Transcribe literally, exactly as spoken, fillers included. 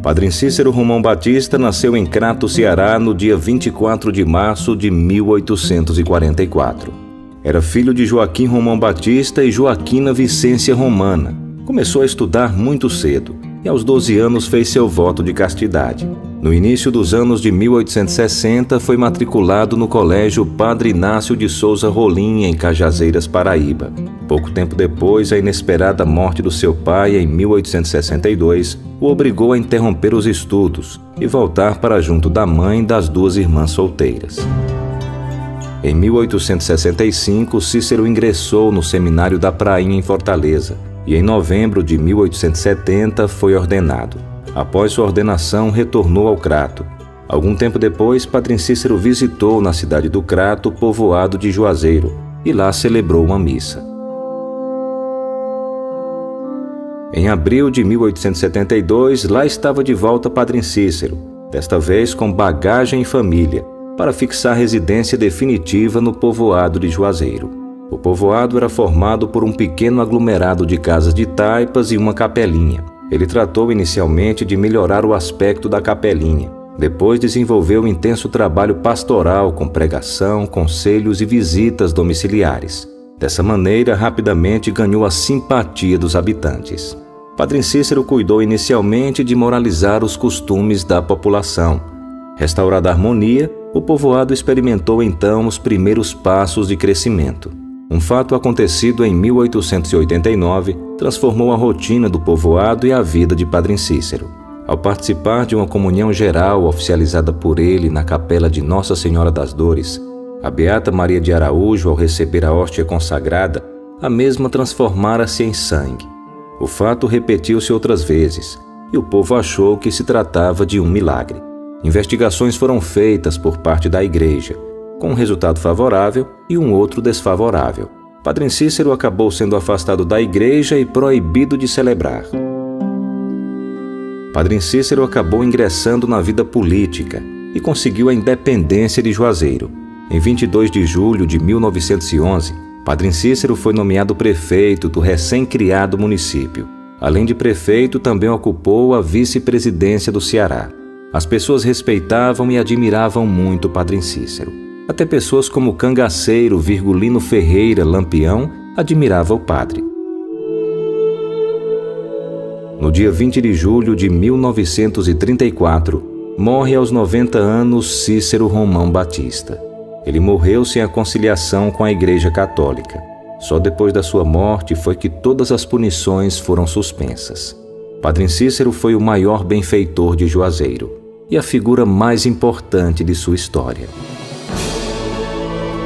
Padre Cícero Romão Batista nasceu em Crato, Ceará, no dia vinte e quatro de março de mil oitocentos e quarenta e quatro. Era filho de Joaquim Romão Batista e Joaquina Vicência Romana. Começou a estudar muito cedo e aos doze anos fez seu voto de castidade. No início dos anos de mil oitocentos e sessenta, foi matriculado no Colégio Padre Inácio de Souza Rolim, em Cajazeiras, Paraíba. Pouco tempo depois, a inesperada morte do seu pai, em mil oitocentos e sessenta e dois, o obrigou a interromper os estudos e voltar para junto da mãe das duas irmãs solteiras. Em mil oitocentos e sessenta e cinco, Cícero ingressou no Seminário da Prainha, em Fortaleza, e em novembro de mil oitocentos e setenta foi ordenado. Após sua ordenação, retornou ao Crato. Algum tempo depois, Padre Cícero visitou na cidade do Crato o povoado de Juazeiro e lá celebrou uma missa. Em abril de mil oitocentos e setenta e dois, lá estava de volta Padre Cícero, desta vez com bagagem e família, para fixar residência definitiva no povoado de Juazeiro. O povoado era formado por um pequeno aglomerado de casas de taipas e uma capelinha. Ele tratou inicialmente de melhorar o aspecto da capelinha. Depois desenvolveu um intenso trabalho pastoral com pregação, conselhos e visitas domiciliares. Dessa maneira, rapidamente ganhou a simpatia dos habitantes. Padre Cícero cuidou inicialmente de moralizar os costumes da população. Restaurada a harmonia, o povoado experimentou então os primeiros passos de crescimento. Um fato acontecido em mil oitocentos e oitenta e nove transformou a rotina do povoado e a vida de Padre Cícero. Ao participar de uma comunhão geral oficializada por ele na capela de Nossa Senhora das Dores, a Beata Maria de Araújo, ao receber a hóstia consagrada, a mesma transformara-se em sangue. O fato repetiu-se outras vezes, e o povo achou que se tratava de um milagre. Investigações foram feitas por parte da Igreja, com um resultado favorável e um outro desfavorável. Padre Cícero acabou sendo afastado da Igreja e proibido de celebrar. Padre Cícero acabou ingressando na vida política e conseguiu a independência de Juazeiro. Em vinte e dois de julho de mil novecentos e onze, Padre Cícero foi nomeado prefeito do recém-criado município. Além de prefeito, também ocupou a vice-presidência do Ceará. As pessoas respeitavam e admiravam muito Padre Cícero. Até pessoas como o cangaceiro Virgulino Ferreira Lampião admirava o padre. No dia vinte de julho de mil novecentos e trinta e quatro, morre aos noventa anos Cícero Romão Batista. Ele morreu sem a conciliação com a Igreja Católica. Só depois da sua morte foi que todas as punições foram suspensas. Padre Cícero foi o maior benfeitor de Juazeiro e a figura mais importante de sua história.